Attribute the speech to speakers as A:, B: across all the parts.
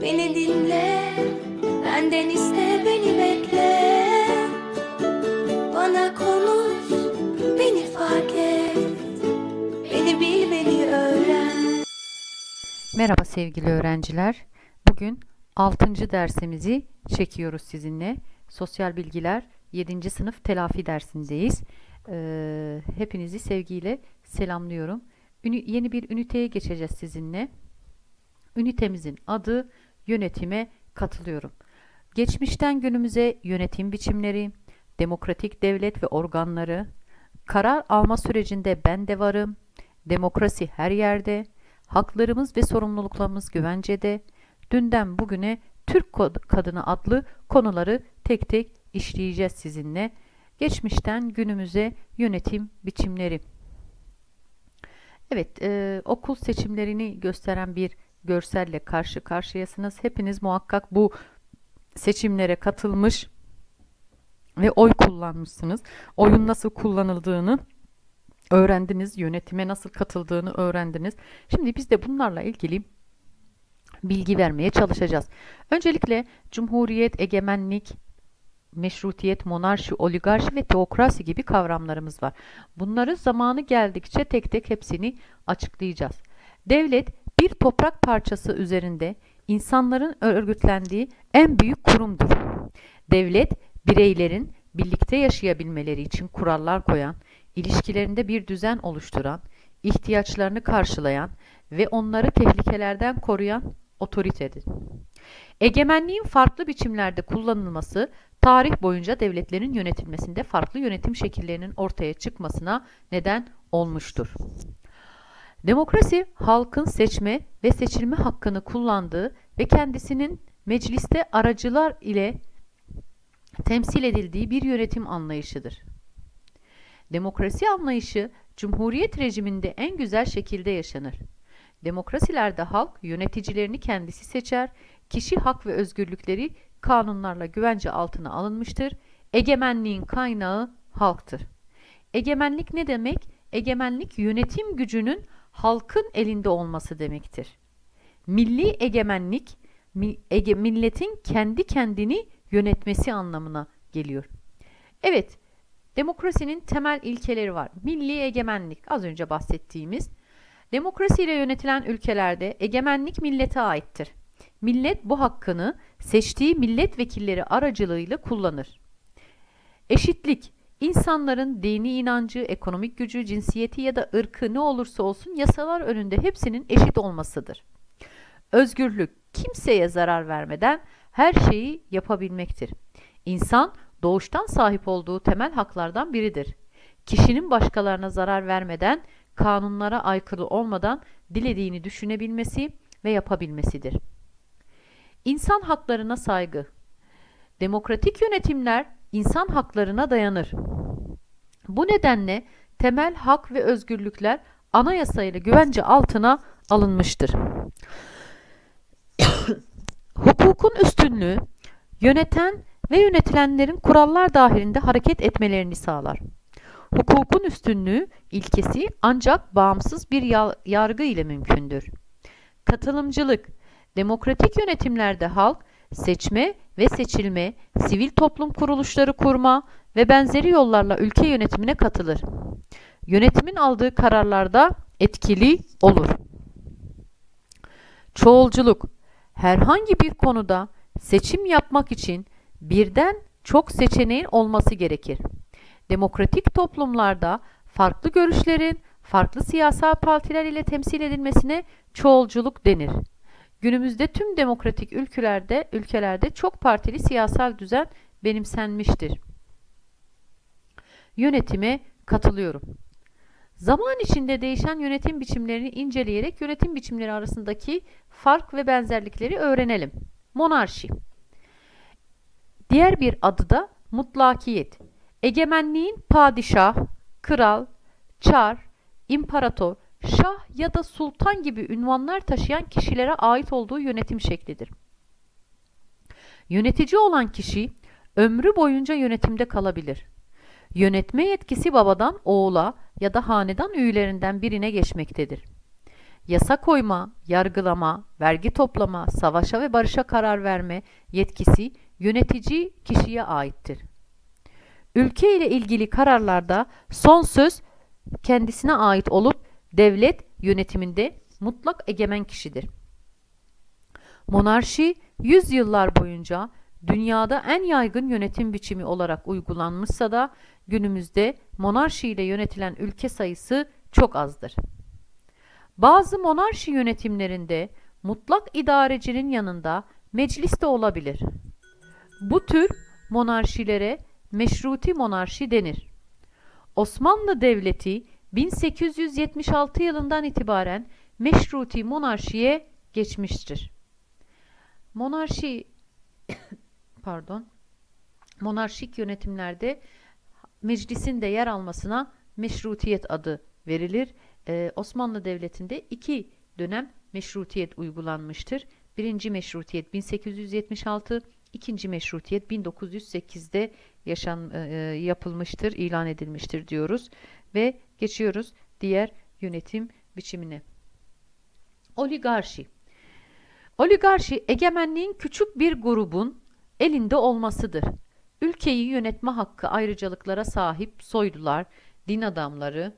A: Beni dinle, benden iste, beni bekle. Bana konuş, beni fark et. Beni bil, beni öğren.
B: Merhaba sevgili öğrenciler. Bugün 6. dersimizi çekiyoruz sizinle. Sosyal bilgiler 7. sınıf telafi dersindeyiz. Hepinizi sevgiyle selamlıyorum. Yeni bir üniteye geçeceğiz sizinle. Ünitemizin adı yönetime katılıyorum. Geçmişten günümüze yönetim biçimleri, demokratik devlet ve organları, karar alma sürecinde ben de varım, demokrasi her yerde, haklarımız ve sorumluluklarımız güvencede, dünden bugüne Türk Kadını adlı konuları tek tek işleyeceğiz sizinle. Geçmişten günümüze yönetim biçimleri. Evet, okul seçimlerini gösteren bir görselle karşı karşıyasınız. Hepiniz muhakkak bu seçimlere katılmış ve oy kullanmışsınız. Oyun nasıl kullanıldığını öğrendiniz, yönetime nasıl katıldığını öğrendiniz. Şimdi biz de bunlarla ilgili bilgi vermeye çalışacağız. Öncelikle cumhuriyet, egemenlik, meşrutiyet, monarşi, oligarşi ve teokrasi gibi kavramlarımız var. Bunları zamanı geldikçe tek tek hepsini açıklayacağız. Devlet bir toprak parçası üzerinde insanların örgütlendiği en büyük kurumdur. Devlet bireylerin birlikte yaşayabilmeleri için kurallar koyan, ilişkilerinde bir düzen oluşturan, ihtiyaçlarını karşılayan ve onları tehlikelerden koruyan otoritedir. Egemenliğin farklı biçimlerde kullanılması, tarih boyunca devletlerin yönetilmesinde farklı yönetim şekillerinin ortaya çıkmasına neden olmuştur. Demokrasi, halkın seçme ve seçilme hakkını kullandığı ve kendisinin mecliste aracılar ile temsil edildiği bir yönetim anlayışıdır. Demokrasi anlayışı, cumhuriyet rejiminde en güzel şekilde yaşanır. Demokrasilerde halk yöneticilerini kendisi seçer, kişi hak ve özgürlükleri kanunlarla güvence altına alınmıştır. Egemenliğin kaynağı halktır. Egemenlik ne demek? Egemenlik yönetim gücünün halkın elinde olması demektir. Milli egemenlik, milletin kendi kendini yönetmesi anlamına geliyor. Evet, demokrasinin temel ilkeleri var. Milli egemenlik, az önce bahsettiğimiz. Demokrasiyle yönetilen ülkelerde egemenlik millete aittir. Millet bu hakkını seçtiği milletvekilleri aracılığıyla kullanır. Eşitlik, insanların dini inancı, ekonomik gücü, cinsiyeti ya da ırkı ne olursa olsun yasalar önünde hepsinin eşit olmasıdır. Özgürlük, kimseye zarar vermeden her şeyi yapabilmektir. İnsan doğuştan sahip olduğu temel haklardan biridir. Kişinin başkalarına zarar vermeden, kanunlara aykırı olmadan dilediğini düşünebilmesi ve yapabilmesidir. İnsan haklarına saygı. Demokratik yönetimler insan haklarına dayanır. Bu nedenle temel hak ve özgürlükler anayasayla güvence altına alınmıştır. Hukukun üstünlüğü, yöneten ve yönetilenlerin kurallar dahilinde hareket etmelerini sağlar. Hukukun üstünlüğü ilkesi ancak bağımsız bir yargı ile mümkündür. Katılımcılık, demokratik yönetimlerde halk, seçme ve seçilme, sivil toplum kuruluşları kurma ve benzeri yollarla ülke yönetimine katılır. Yönetimin aldığı kararlarda etkili olur. Çoğulculuk, herhangi bir konuda seçim yapmak için birden çok seçeneğin olması gerekir. Demokratik toplumlarda farklı görüşlerin farklı siyasal partiler ile temsil edilmesine çoğulculuk denir. Günümüzde tüm demokratik ülkelerde çok partili siyasal düzen benimsenmiştir. Yönetime katılıyorum. Zaman içinde değişen yönetim biçimlerini inceleyerek yönetim biçimleri arasındaki fark ve benzerlikleri öğrenelim. Monarşi. Diğer bir adı da mutlakiyet. Egemenliğin padişah, kral, çar, imparator, şah ya da sultan gibi unvanlar taşıyan kişilere ait olduğu yönetim şeklidir. Yönetici olan kişi ömrü boyunca yönetimde kalabilir. Yönetme yetkisi babadan oğula ya da hanedan üyelerinden birine geçmektedir. Yasa koyma, yargılama, vergi toplama, savaşa ve barışa karar verme yetkisi yönetici kişiye aittir. Ülke ile ilgili kararlarda son söz kendisine ait olup devlet yönetiminde mutlak egemen kişidir. Monarşi yüzyıllar boyunca dünyada en yaygın yönetim biçimi olarak uygulanmışsa da günümüzde monarşi ile yönetilen ülke sayısı çok azdır. Bazı monarşi yönetimlerinde mutlak idarecinin yanında meclis de olabilir. Bu tür monarşilere meşruti monarşi denir. Osmanlı Devleti 1876 yılından itibaren meşruti monarşiye geçmiştir. Monarşik yönetimlerde meclisin de yer almasına meşrutiyet adı verilir. Osmanlı Devleti'nde 2 dönem meşrutiyet uygulanmıştır. Birinci meşrutiyet 1876, ikinci meşrutiyet 1908'de yapılmıştır, ilan edilmiştir diyoruz. Ve geçiyoruz diğer yönetim biçimine. Oligarşi. Oligarşi, egemenliğin küçük bir grubun elinde olmasıdır. Ülkeyi yönetme hakkı ayrıcalıklara sahip soylular, din adamları,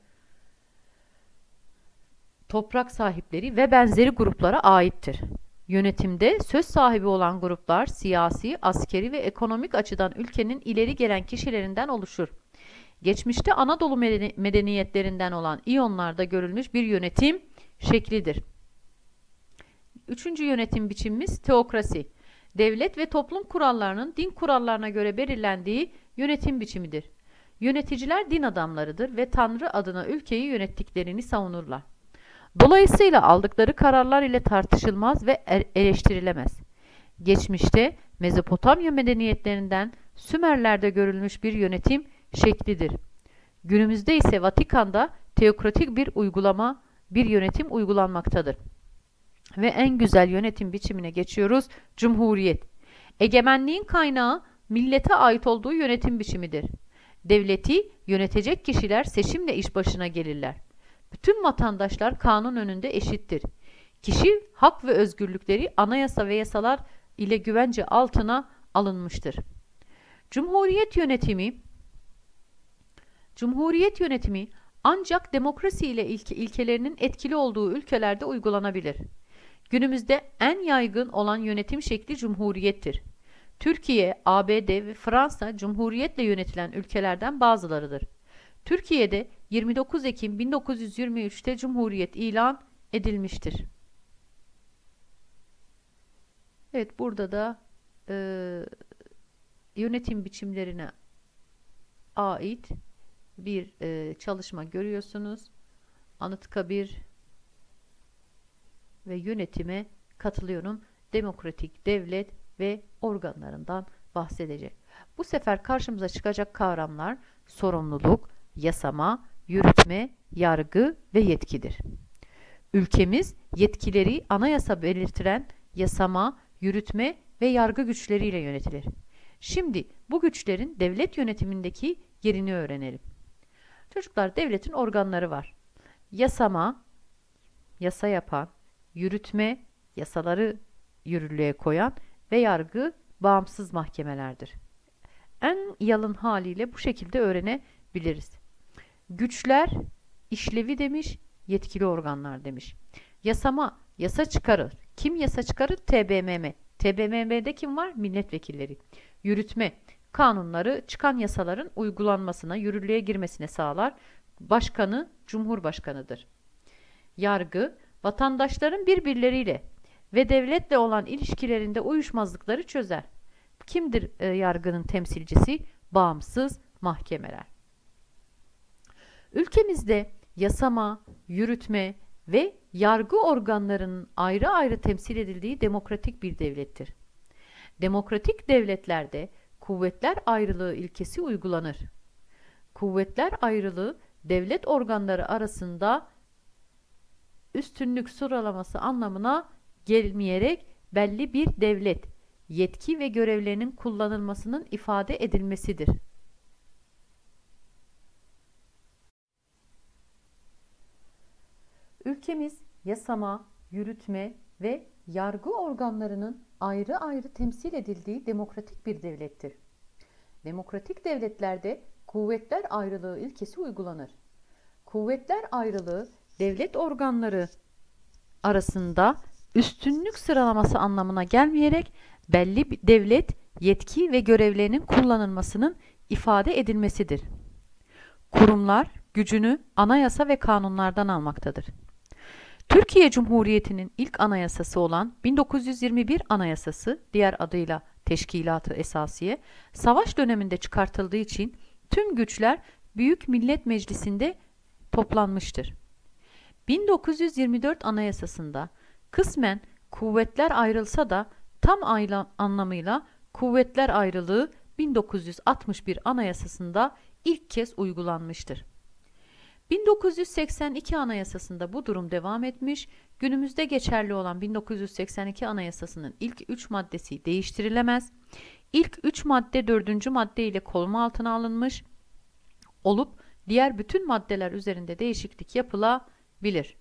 B: toprak sahipleri ve benzeri gruplara aittir. Yönetimde söz sahibi olan gruplar siyasi, askeri ve ekonomik açıdan ülkenin ileri gelen kişilerinden oluşur. Geçmişte Anadolu medeniyetlerinden olan İyonlarda görülmüş bir yönetim şeklidir. Üçüncü yönetim biçimimiz teokrasi. Devlet ve toplum kurallarının din kurallarına göre belirlendiği yönetim biçimidir. Yöneticiler din adamlarıdır ve Tanrı adına ülkeyi yönettiklerini savunurlar. Dolayısıyla aldıkları kararlar ile tartışılmaz ve eleştirilemez. Geçmişte Mezopotamya medeniyetlerinden Sümerler'de görülmüş bir yönetim şeklidir. Günümüzde ise Vatikan'da teokratik bir yönetim uygulanmaktadır. Ve en güzel yönetim biçimine geçiyoruz. Cumhuriyet. Egemenliğin kaynağı millete ait olduğu yönetim biçimidir. Devleti yönetecek kişiler seçimle iş başına gelirler. Bütün vatandaşlar kanun önünde eşittir. Kişi hak ve özgürlükleri anayasa ve yasalar ile güvence altına alınmıştır. Cumhuriyet yönetimi ancak demokrasi ile ilkelerinin etkili olduğu ülkelerde uygulanabilir. Günümüzde en yaygın olan yönetim şekli cumhuriyettir. Türkiye, ABD ve Fransa cumhuriyetle yönetilen ülkelerden bazılarıdır. Türkiye'de 29 Ekim 1923'te Cumhuriyet ilan edilmiştir. Evet, burada da yönetim biçimlerine ait bir çalışma görüyorsunuz. Anıtkabir ve yönetime katılıyorum. Demokratik devlet ve organlarından bahsedecek. Bu sefer karşımıza çıkacak kavramlar sorumluluk, yasama, yürütme, yargı ve yetkidir. Ülkemiz yetkileri anayasa belirtilen yasama, yürütme ve yargı güçleriyle yönetilir. Şimdi bu güçlerin devlet yönetimindeki yerini öğrenelim. Çocuklar, devletin organları var. Yasama, yasa yapan, yürütme, yasaları yürürlüğe koyan ve yargı bağımsız mahkemelerdir. En yalın haliyle bu şekilde öğrenebiliriz. Güçler işlevi demiş, yetkili organlar demiş. Yasama, yasa çıkarır. Kim yasa çıkarır? TBMM. TBMM'de kim var? Milletvekilleri. Yürütme, kanunları çıkan yasaların uygulanmasına, yürürlüğe girmesine sağlar. Başkanı, Cumhurbaşkanıdır. Yargı, vatandaşların birbirleriyle ve devletle olan ilişkilerinde uyuşmazlıkları çözer. Kimdir yargının temsilcisi? Bağımsız mahkemeler. Ülkemizde yasama, yürütme ve yargı organlarının ayrı ayrı temsil edildiği demokratik bir devlettir. Demokratik devletlerde kuvvetler ayrılığı ilkesi uygulanır. Kuvvetler ayrılığı devlet organları arasında üstünlük sıralaması anlamına gelmeyerek belli bir devlet, yetki ve görevlerinin kullanılmasının ifade edilmesidir. Ülkemiz yasama, yürütme ve yargı organlarının ayrı ayrı temsil edildiği demokratik bir devlettir. Demokratik devletlerde kuvvetler ayrılığı ilkesi uygulanır. Kuvvetler ayrılığı devlet organları arasında üstünlük sıralaması anlamına gelmeyerek belli bir devlet yetki ve görevlerinin kullanılmasının ifade edilmesidir. Kurumlar gücünü anayasa ve kanunlardan almaktadır. Türkiye Cumhuriyeti'nin ilk anayasası olan 1921 Anayasası, diğer adıyla Teşkilat-ı Esasiye, savaş döneminde çıkartıldığı için tüm güçler Büyük Millet Meclisi'nde toplanmıştır. 1924 Anayasası'nda kısmen kuvvetler ayrılsa da tam anlamıyla kuvvetler ayrılığı 1961 Anayasası'nda ilk kez uygulanmıştır. 1982 Anayasası'nda bu durum devam etmiş, günümüzde geçerli olan 1982 Anayasası'nın ilk 3 maddesi değiştirilemez, ilk 3 madde 4. madde ile koruma altına alınmış olup diğer bütün maddeler üzerinde değişiklik yapılabilir.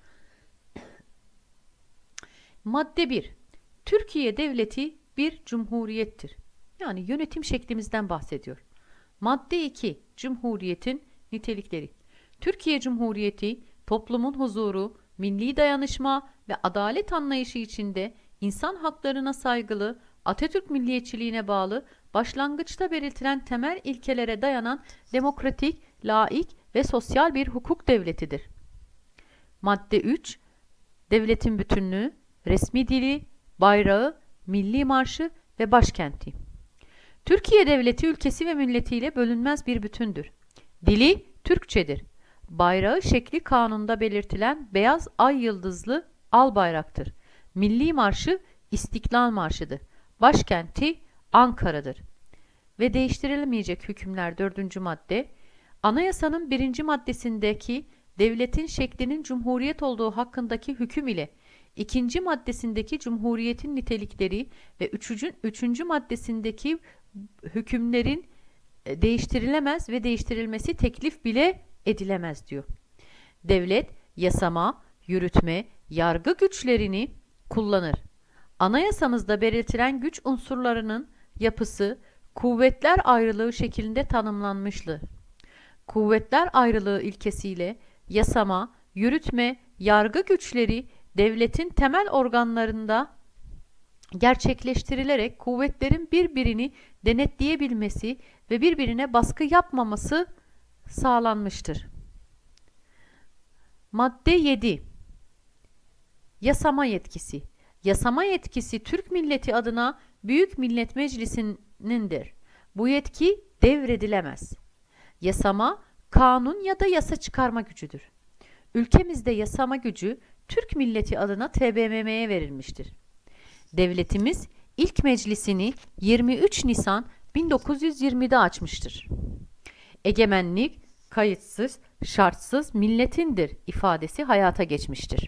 B: Madde 1. Türkiye Devleti bir cumhuriyettir. Yani yönetim şeklimizden bahsediyor. Madde 2. Cumhuriyetin nitelikleri. Türkiye Cumhuriyeti, toplumun huzuru, milli dayanışma ve adalet anlayışı içinde insan haklarına saygılı, Atatürk milliyetçiliğine bağlı, başlangıçta belirtilen temel ilkelere dayanan demokratik, laik ve sosyal bir hukuk devletidir. Madde 3. Devletin bütünlüğü, resmi dili, bayrağı, milli marşı ve başkenti. Türkiye Devleti ülkesi ve milletiyle bölünmez bir bütündür. Dili Türkçedir. Bayrağı şekli kanunda belirtilen beyaz ay yıldızlı al bayraktır. Milli marşı İstiklal Marşı'dır. Başkenti Ankara'dır. Ve değiştirilemeyecek hükümler 4. madde. Anayasanın 1. maddesindeki devletin şeklinin cumhuriyet olduğu hakkındaki hüküm ile 2. maddesindeki cumhuriyetin nitelikleri ve 3. maddesindeki hükümlerin değiştirilemez ve değiştirilmesi teklif bile edilemez diyor. Devlet yasama, yürütme, yargı güçlerini kullanır. Anayasamızda belirtilen güç unsurlarının yapısı kuvvetler ayrılığı şeklinde tanımlanmıştır. Kuvvetler ayrılığı ilkesiyle yasama, yürütme, yargı güçleri devletin temel organlarında gerçekleştirilerek kuvvetlerin birbirini denetleyebilmesi ve birbirine baskı yapmaması sağlanmıştır. Madde 7. Yasama yetkisi. Yasama yetkisi Türk milleti adına Büyük Millet Meclisi'nindir. Bu yetki devredilemez. Yasama, kanun ya da yasa çıkarma gücüdür. Ülkemizde yasama gücü Türk milleti adına TBMM'ye verilmiştir. Devletimiz ilk meclisini 23 Nisan 1920'de açmıştır. Egemenlik kayıtsız, şartsız milletindir ifadesi hayata geçmiştir.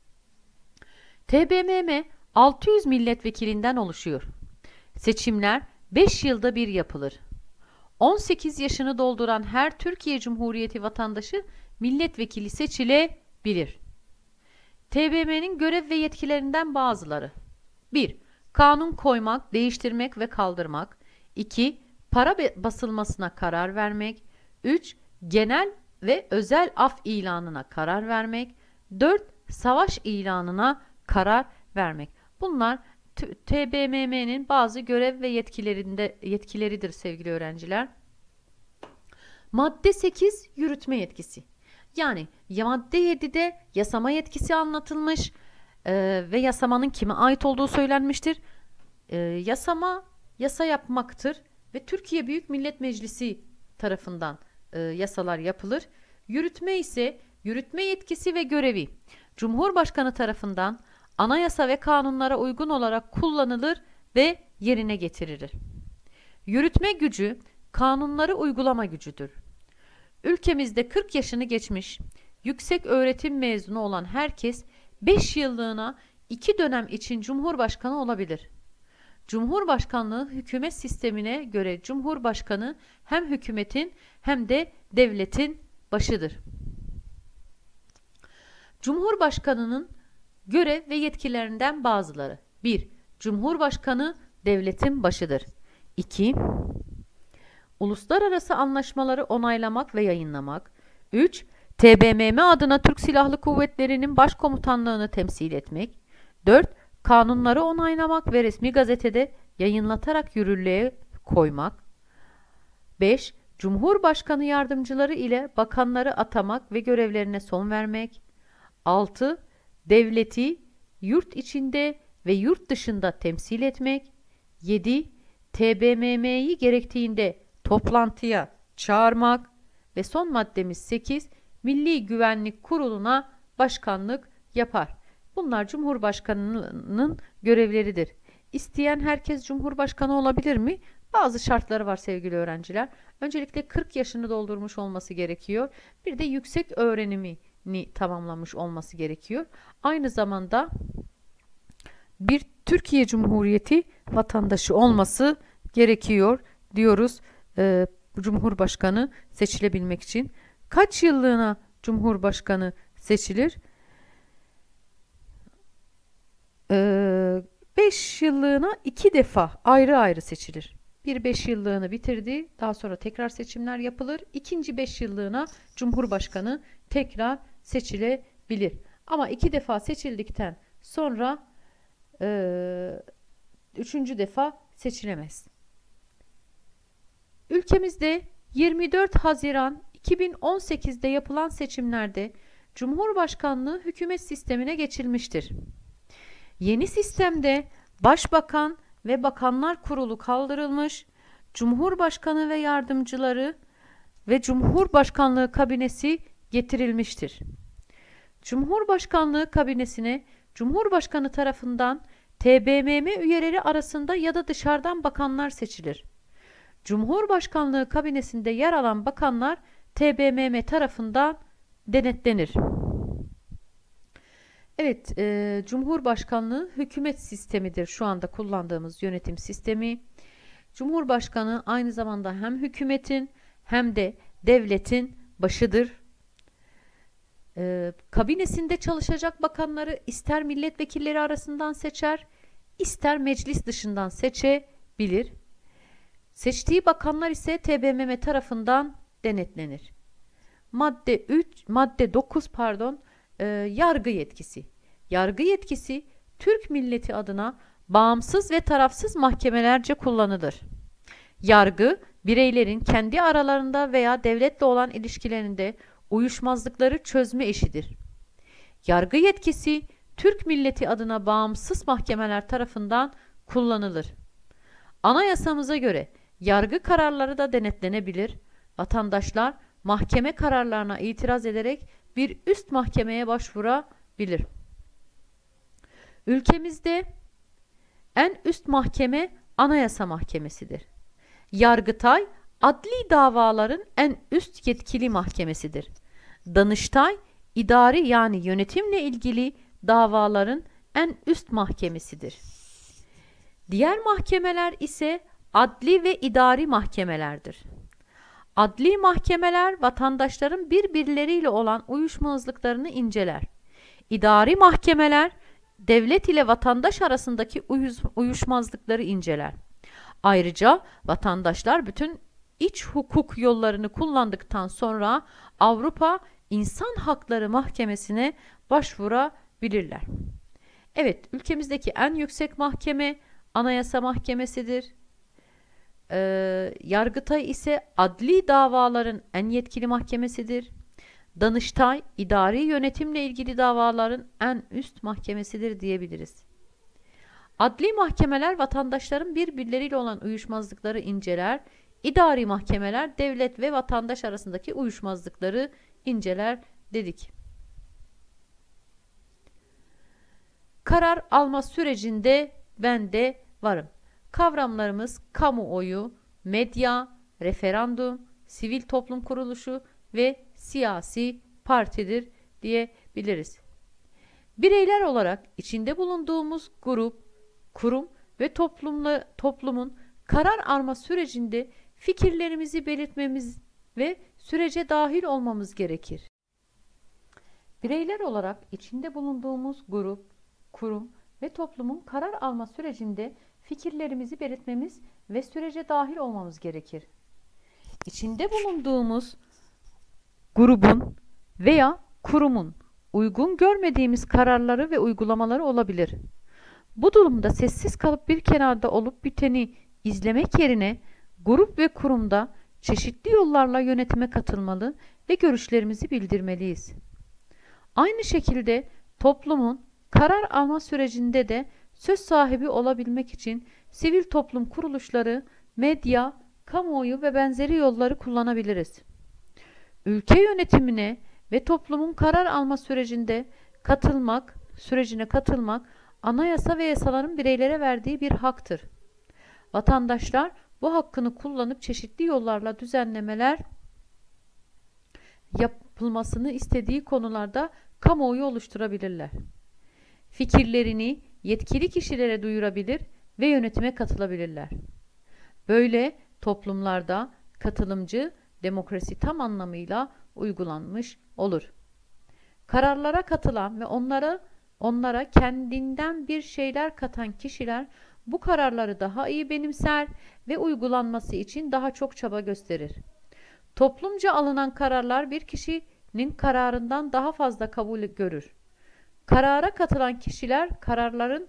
B: TBMM 600 milletvekilinden oluşuyor. Seçimler 5 yılda bir yapılır. 18 yaşını dolduran her Türkiye Cumhuriyeti vatandaşı milletvekili seçilebilir. TBMM'nin görev ve yetkilerinden bazıları: 1. Kanun koymak, değiştirmek ve kaldırmak. 2. Para basılmasına karar vermek. 3. Genel ve özel af ilanına karar vermek. 4. Savaş ilanına karar vermek. Bunlar TBMM'nin bazı görev ve yetkileridir sevgili öğrenciler. Madde 8 yürütme yetkisi. Yani madde 7'de yasama yetkisi anlatılmış ve yasamanın kime ait olduğu söylenmiştir. Yasama yasa yapmaktır ve Türkiye Büyük Millet Meclisi tarafından yasalar yapılır. Yürütme ise yürütme yetkisi ve görevi Cumhurbaşkanı tarafından anayasa ve kanunlara uygun olarak kullanılır ve yerine getirilir. Yürütme gücü kanunları uygulama gücüdür. Ülkemizde 40 yaşını geçmiş, yüksek öğretim mezunu olan herkes 5 yıllığına 2 dönem için Cumhurbaşkanı olabilir. Cumhurbaşkanlığı hükümet sistemine göre Cumhurbaşkanı hem hükümetin hem de devletin başıdır. Cumhurbaşkanının Görev ve yetkilerinden bazıları. 1. Cumhurbaşkanı devletin başıdır. 2. Uluslararası anlaşmaları onaylamak ve yayınlamak. 3. TBMM adına Türk Silahlı Kuvvetleri'nin başkomutanlığını temsil etmek. 4. Kanunları onaylamak ve resmi gazetede yayınlatarak yürürlüğe koymak. 5. Cumhurbaşkanı yardımcıları ile bakanları atamak ve görevlerine son vermek. 6. Devleti yurt içinde ve yurt dışında temsil etmek. 7. TBMM'yi gerektiğinde toplantıya çağırmak. Ve son maddemiz 8. Milli Güvenlik Kurulu'na başkanlık yapar. Bunlar Cumhurbaşkanı'nın görevleridir. İsteyen herkes Cumhurbaşkanı olabilir mi? Bazı şartları var sevgili öğrenciler. Öncelikle 40 yaşını doldurmuş olması gerekiyor. Bir de yüksek öğrenimini tamamlamış olması gerekiyor. Aynı zamanda bir Türkiye Cumhuriyeti vatandaşı olması gerekiyor diyoruz Cumhurbaşkanı seçilebilmek için. Kaç yıllığına Cumhurbaşkanı seçilir? 5 yıllığına 2 defa ayrı ayrı seçilir. Bir 5 yıllığını bitirdi. Daha sonra tekrar seçimler yapılır. İkinci 5 yıllığına Cumhurbaşkanı tekrar seçilebilir. Ama 2 defa seçildikten sonra 3. defa seçilemez. Ülkemizde 24 Haziran 2018'de yapılan seçimlerde Cumhurbaşkanlığı hükümet sistemine geçilmiştir. Yeni sistemde Başbakan ve Bakanlar Kurulu kaldırılmış, Cumhurbaşkanı ve yardımcıları ve Cumhurbaşkanlığı kabinesi getirilmiştir. Cumhurbaşkanlığı kabinesine Cumhurbaşkanı tarafından TBMM üyeleri arasında ya da dışarıdan bakanlar seçilir. Cumhurbaşkanlığı kabinesinde yer alan bakanlar TBMM tarafından denetlenir. Evet, Cumhurbaşkanlığı hükümet sistemidir şu anda kullandığımız yönetim sistemi. Cumhurbaşkanı aynı zamanda hem hükümetin hem de devletin başıdır. Kabinesinde çalışacak bakanları ister milletvekilleri arasından seçer, ister meclis dışından seçebilir. Seçtiği bakanlar ise TBMM tarafından denetlenir. Madde 9 yargı yetkisi. Yargı yetkisi Türk milleti adına bağımsız ve tarafsız mahkemelerce kullanılır. Yargı, bireylerin kendi aralarında veya devletle olan ilişkilerinde uyuşmazlıkları çözme işidir. Yargı yetkisi Türk milleti adına bağımsız mahkemeler tarafından kullanılır. Anayasamıza göre yargı kararları da denetlenebilir. Vatandaşlar mahkeme kararlarına itiraz ederek bir üst mahkemeye başvurabilir. Ülkemizde en üst mahkeme Anayasa Mahkemesi'dir. Yargıtay, adli davaların en üst yetkili mahkemesidir. Danıştay, idari yani yönetimle ilgili davaların en üst mahkemesidir. Diğer mahkemeler ise adli ve idari mahkemelerdir. Adli mahkemeler vatandaşların birbirleriyle olan uyuşmazlıklarını inceler. İdari mahkemeler devlet ile vatandaş arasındaki uyuşmazlıkları inceler. Ayrıca vatandaşlar bütün iç hukuk yollarını kullandıktan sonra Avrupa İnsan Hakları Mahkemesi'ne başvurabilirler. Evet, ülkemizdeki en yüksek mahkeme Anayasa Mahkemesi'dir. Yargıtay ise adli davaların en yetkili mahkemesidir. Danıştay, idari yönetimle ilgili davaların en üst mahkemesidir diyebiliriz. Adli mahkemeler vatandaşların birbirleriyle olan uyuşmazlıkları inceler. İdari mahkemeler devlet ve vatandaş arasındaki uyuşmazlıkları inceler dedik. Karar alma sürecinde ben de varım. Kavramlarımız kamuoyu, medya, referandum, sivil toplum kuruluşu ve siyasi partidir diyebiliriz. Bireyler olarak içinde bulunduğumuz grup, kurum ve toplumun karar alma sürecinde fikirlerimizi belirtmemiz ve sürece dahil olmamız gerekir. Bireyler olarak içinde bulunduğumuz grup, kurum ve toplumun karar alma sürecinde fikirlerimizi belirtmemiz ve sürece dahil olmamız gerekir. İçinde bulunduğumuz grubun veya kurumun uygun görmediğimiz kararları ve uygulamaları olabilir. Bu durumda sessiz kalıp bir kenarda olup biteni izlemek yerine grup ve kurumda çeşitli yollarla yönetime katılmalı ve görüşlerimizi bildirmeliyiz. Aynı şekilde toplumun karar alma sürecinde de söz sahibi olabilmek için sivil toplum kuruluşları, medya, kamuoyu ve benzeri yolları kullanabiliriz. Ülke yönetimine ve toplumun karar alma sürecine katılmak, anayasa ve yasaların bireylere verdiği bir haktır. Vatandaşlar bu hakkını kullanıp çeşitli yollarla düzenlemeler yapılmasını istediği konularda kamuoyu oluşturabilirler. Fikirlerini yetkili kişilere duyurabilir ve yönetime katılabilirler. Böyle toplumlarda katılımcı demokrasi tam anlamıyla uygulanmış olur. Kararlara katılan ve onlara kendinden bir şeyler katan kişiler bu kararları daha iyi benimser ve uygulanması için daha çok çaba gösterir. Toplumca alınan kararlar bir kişinin kararından daha fazla kabul görür. Karara katılan kişiler kararların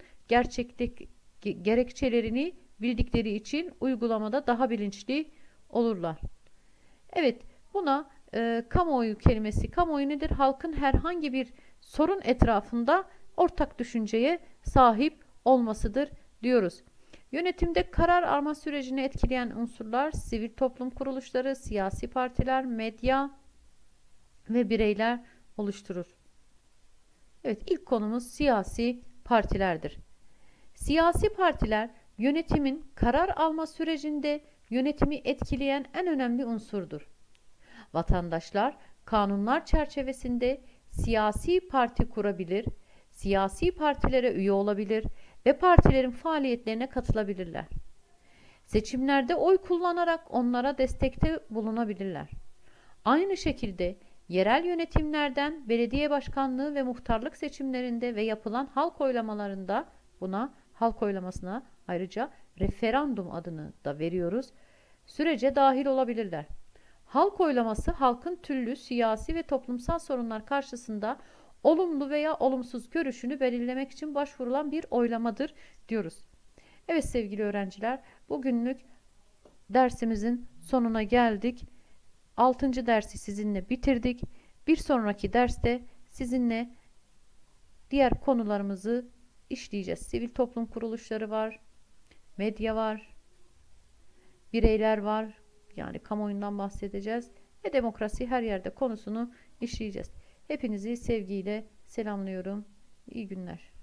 B: gerekçelerini bildikleri için uygulamada daha bilinçli olurlar. Evet, buna kamuoyu kelimesi, kamuoyu nedir? Halkın herhangi bir sorun etrafında ortak düşünceye sahip olmasıdır diyoruz. Yönetimde karar alma sürecini etkileyen unsurlar sivil toplum kuruluşları, siyasi partiler, medya ve bireyler oluşturur. Evet, ilk konumuz siyasi partilerdir. Siyasi partiler yönetimin karar alma sürecinde yönetimi etkileyen en önemli unsurdur. Vatandaşlar kanunlar çerçevesinde siyasi parti kurabilir, siyasi partilere üye olabilir ve partilerin faaliyetlerine katılabilirler. Seçimlerde oy kullanarak onlara destekte bulunabilirler. Aynı şekilde yerel yönetimlerden belediye başkanlığı ve muhtarlık seçimlerinde ve yapılan halk oylamalarında halk oylamasına ayrıca referandum adını da veriyoruz. Sürece dahil olabilirler. Halk oylaması halkın türlü siyasi ve toplumsal sorunlar karşısında olumlu veya olumsuz görüşünü belirlemek için başvurulan bir oylamadır diyoruz. Evet sevgili öğrenciler, bugünlük dersimizin sonuna geldik. 6. dersi sizinle bitirdik. Bir sonraki derste sizinle diğer konularımızı işleyeceğiz. Sivil toplum kuruluşları var, medya var, bireyler var. Yani kamuoyundan bahsedeceğiz ve demokrasi her yerde konusunu işleyeceğiz. Hepinizi sevgiyle selamlıyorum. İyi günler.